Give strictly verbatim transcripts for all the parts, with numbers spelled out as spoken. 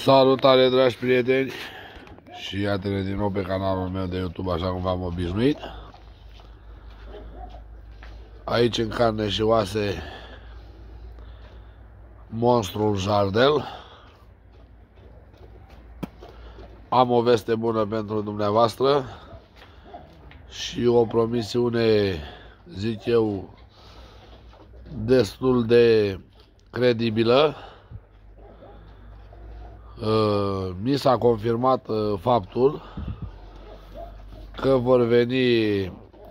Salutare, dragi prieteni, și iată-ne din nou pe canalul meu de YouTube, așa cum v-am obișnuit. Aici, în carne și oase, monstrul Jardel. Am o veste bună pentru dumneavoastră și o promisiune, zic eu, destul de credibilă. Mi s-a confirmat faptul că vor veni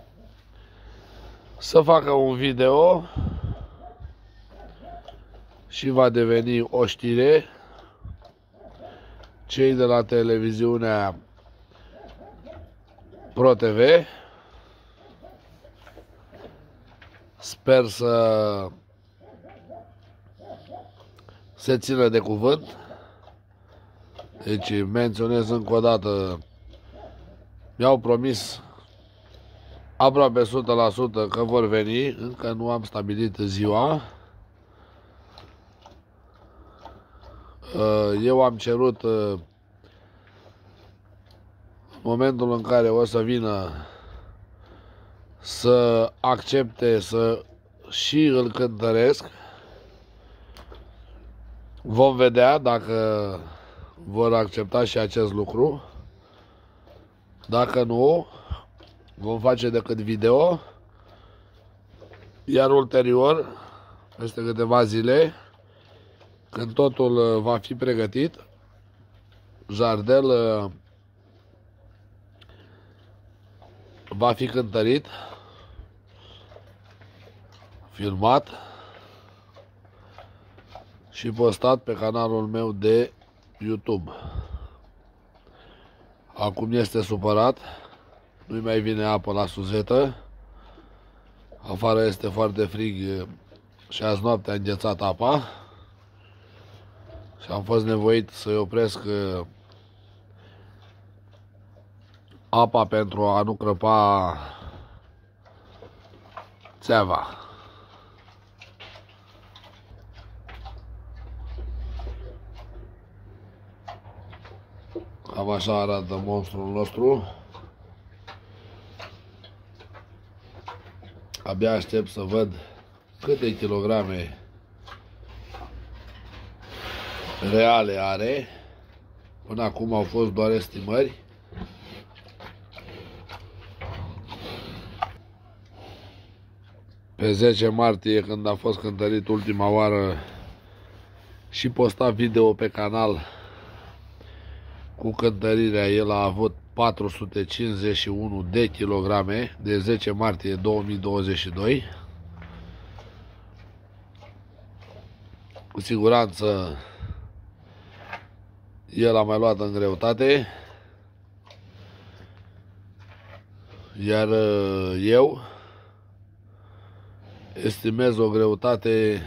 să facă un video și va deveni o știre. Cei de la televiziunea Pro T V, sper să se țină de cuvânt. Deci menționez încă o dată, mi-au promis aproape o sută la sută că vor veni, încă nu am stabilit ziua. Eu am cerut, în momentul în care o să vină, să accepte să și îl cântăresc. Vom vedea dacă vor accepta și acest lucru. Dacă nu, vom face decât video. Iar ulterior, peste câteva zile, când totul va fi pregătit, Jardel va fi cântărit, filmat și postat pe canalul meu de YouTube. Acum este supărat, nu-i mai vine apă la suzetă, afară este foarte frig și azi noapte a înghețat apa și am fost nevoit să-i opresc apa pentru a nu crăpa țeava. Cam așa arată monstrul nostru. Abia aștept să văd câte kilograme reale are. Până acum au fost doar estimări. Pe zece martie, când a fost cântărit ultima oară și postat video pe canal cu cântărirea, el a avut patru sute cincizeci și unu de kilograme, de zece martie două mii douăzeci și doi. Cu siguranță el a mai luat în greutate, iar eu estimez o greutate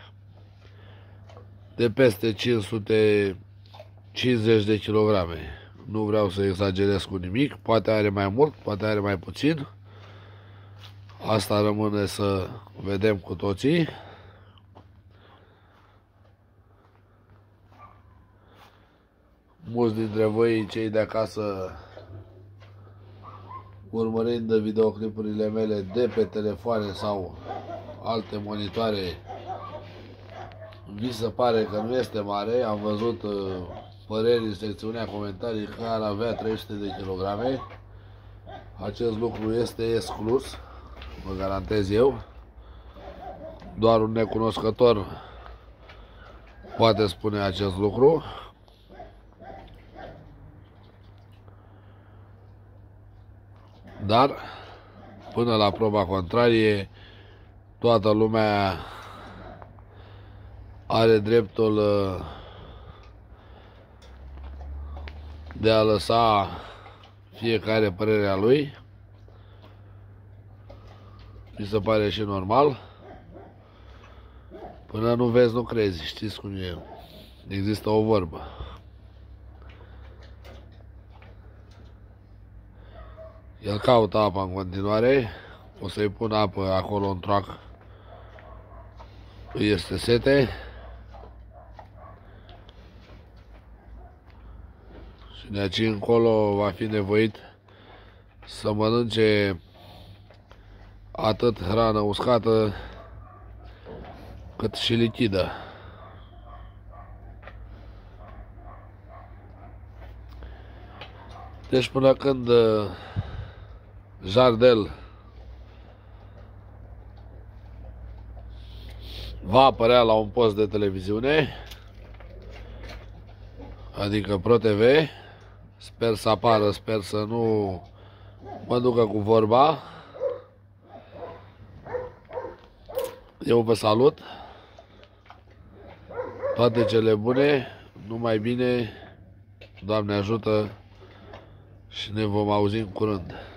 de peste cinci sute cincizeci de kilograme. Nu vreau să exagerez cu nimic, poate are mai mult, poate are mai puțin. Asta rămâne să vedem cu toții. Mulți dintre voi, cei de acasă, urmărind videoclipurile mele de pe telefoane sau alte monitoare, vi se pare că nu este mare. Am văzut păreri în secțiunea comentarii că ar avea trei sute de kilograme. Acest lucru este exclus, vă garantez eu. Doar un necunoscător poate spune acest lucru. Dar, până la proba contrarie, toată lumea are dreptul de a lăsa fiecare părerea lui. Mi se pare și normal. Până nu vezi, nu crezi, știți cum e. Există o vorbă. El caută apa în continuare. O să-i pun apă acolo în troac. Îi este sete. Și de aici încolo va fi nevoit să mănânce atât hrană uscată cât și lichidă. Deci până când Jardel va apărea la un post de televiziune, adică Pro T V, sper să apară, sper să nu mă ducă cu vorba. Eu vă salut, toate cele bune, numai bine, Doamne ajută și ne vom auzi în curând.